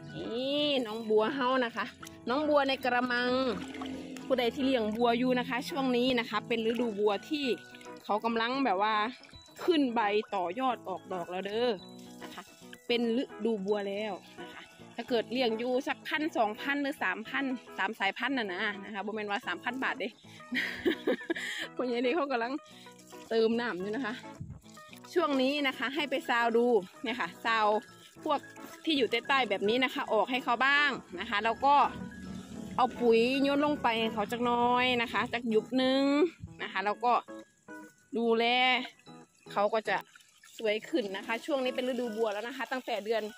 นี่น้องบัวเฮานะคะน้องบัวในกระมังผู้ใดที่เลี้ยงบัวอยู่นะคะช่วงนี้นะคะเป็นฤดูบัวที่เขากำลังแบบว่าขึ้นใบต่อยอดออกดอกแล้วเด้อนะคะเป็นฤดูบัวแล้วนะคะถ้าเกิดเลี้ยงอยู่สัก1,000 2,000หรือ3,000 3 สายพันธุ์นะคะบ่แม่นว่า 3,000 บาทเด้ คุณยายนี่เขากำลังเติมน้ำอยู่นะคะช่วงนี้นะคะให้ไปซาวดูเนี่ยค่ะซาวพวกที่อยู่ใต้แบบนี้นะคะออกให้เขาบ้างนะคะแล้วก็เอาปุ๋ยโยนลงไปเขาจักน้อยนะคะจักหยุบนึงนะคะแล้วก็ดูแลเขาก็จะสวยขึ้นนะคะช่วงนี้เป็นฤดูบัวแล้วนะคะตั้งแต่เดือน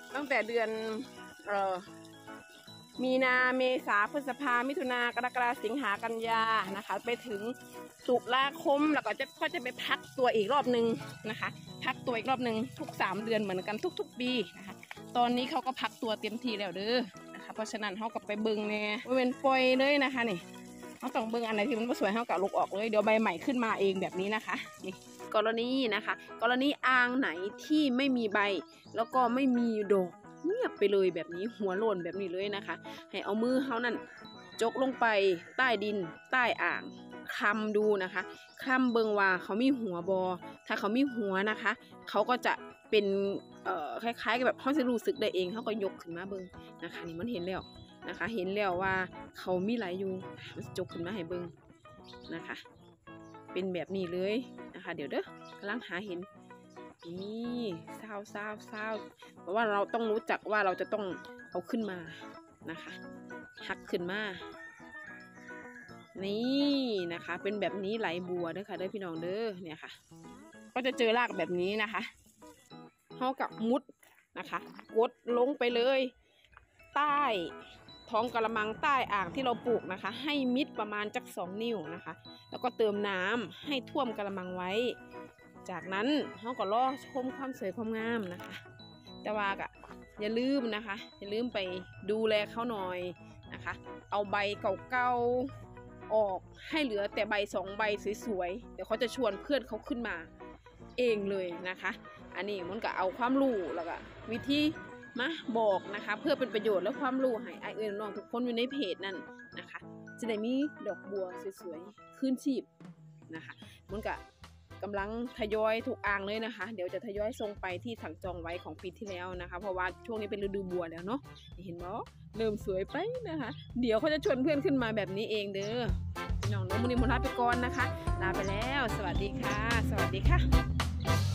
มีนาเมษาพฤษภามิถุนากรกฎาสิงหากันยานะคะไปถึงตุลาคมแล้วก็จะไปพักตัวอีกรอบนึงนะคะพักตัวอีกรอบนึงทุก3 เดือนเหมือนกันทุกปีนะคะตอนนี้เขาก็พักตัวเต็มที่แล้วเด้อนะคะเพราะฉะนั้นเขาก็ไปเบิ่งเนี่ยเป็นปล่อยเลยนะคะนี่เขาต้องเบิ่งอันไหนที่มันไม่สวยเขาก็ลุกออกเลยเดี๋ยวใบใหม่ขึ้นมาเองแบบนี้นะคะนี่กรณีนะคะกรณีอ่างไหนที่ไม่มีใบแล้วก็ไม่มีดอกเงียบไปเลยแบบนี้หัวโลนแบบนี้เลยนะคะให้เอามือเขานั่นจกลงไปใต้ดินใต้อ่างคลำดูนะคะคลำเบิงว่าเขามีหัวบอถ้าเขามีหัวนะคะเขาก็จะเป็นคล้ายๆกับแบบเขาจะรู้สึกได้เองเขาก็ยกขึ้นมาเบิงนะคะนี่มันเห็นแล้วนะคะเห็นแล้วว่าเขามีไหลอยู่มันจกขึ้นมาให้เบิงนะคะเป็นแบบนี้เลยนะคะเดี๋ยวเด้อกำลังหาเห็นนี่เศร้าเพราะว่าเราต้องรู้จักว่าเราจะต้องเอาขึ้นมานะคะหักขึ้นมานี่นะคะเป็นแบบนี้ไหลบัวเด้อค่ะเด้อพี่น้องเด้อเนี่ยค่ะก็จะเจอรากแบบนี้นะคะเท่ากับมุดนะคะกดลงไปเลยใต้ท้องกระมังใต้อ่างที่เราปลูกนะคะให้มิดประมาณจัก2 นิ้วนะคะแล้วก็เติมน้ำให้ท่วมกระมังไว้จากนั้นเขาก็รอชมความสวยความงามนะคะแต่ว่าก็อย่าลืมนะคะอย่าลืมไปดูแลเขาหน่อยนะคะเอาใบเก่าๆออกให้เหลือแต่ใบ2 ใบสวยๆเดี๋ยวเขาจะชวนเพื่อนเขาขึ้นมาเองเลยนะคะอันนี้มันก็เอาความรู้แล้วก็วิธีมาบอกนะคะเพื่อเป็นประโยชน์และความรู้ให้ไอ้น้องทุกคนอยู่ในเพจนั่นนะคะจะได้มีดอกบัวสวยๆขึ้นชีพนะคะมันก็กำลังทยอยถูกอ่างเลยนะคะเดี๋ยวจะทยอยส่งไปที่สั่งจองไว้ของปีที่แล้วนะคะเพราะว่าช่วงนี้เป็นฤดูบัวแล้วเนาะเห็นไหมเริ่มสวยไปนะคะเดี๋ยวเขาจะชวนเพื่อนขึ้นมาแบบนี้เองเด้อน้องน้องมุนีมนทัศน์ไปก่อนนะคะลาไปแล้วสวัสดีค่ะสวัสดีค่ะ